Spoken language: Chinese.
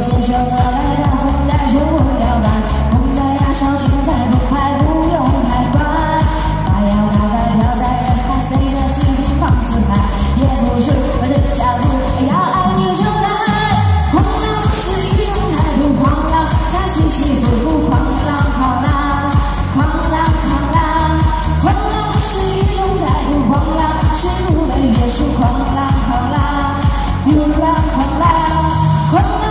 先生我来大风带着我摇摆，风在崖上，心在澎湃，不用抬棺。大摇大摆飘在人海，随着心情放肆嗨，也不是我的脚步，要爱你就来。狂浪是一种态度，狂浪在起起伏伏，狂浪狂浪，狂浪狂浪，狂浪是一种态度，狂浪是不被约束，狂浪狂浪，狂浪狂浪，狂浪。